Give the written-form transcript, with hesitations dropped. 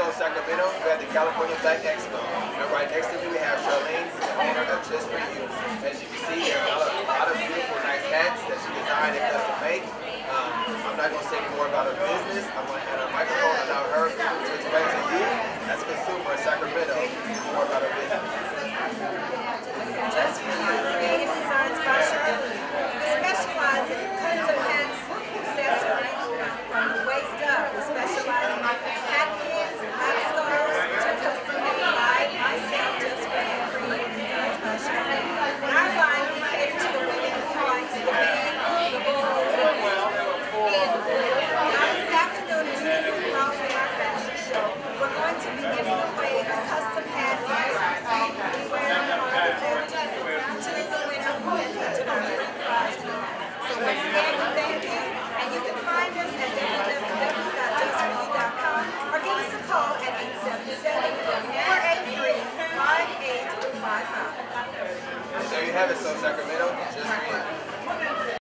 in Sacramento, we have the California Black Expo. And right next to me, we have Charlene, the owner of Just For You. As you can see, there are a lot of beautiful, nice hats that she designed and custom made. I'm not going to say any more about her business. I'm going to hand her microphone and allow her to explain to you, as a consumer in Sacramento, more about her business. Just For You Creative Designs by Charlene. We specialize in custom hats, accessories, from the waist up. We specialize in hat pins, hat scarves, which are custom made by myself, Just For You Creative Designs by Charlene. In our line, we cater to the women who likes the band, the bold, and the blue. Now this afternoon, as you can follow in our fashion show, we're going to be giving away a custom hat that we wear on this afternoon to the winner who is entered on the prize. So once again, we thank you, and you can find us at www.justforyou.com or give us a call at 877-483-5855. There you have it, so Sacramento, Just For You.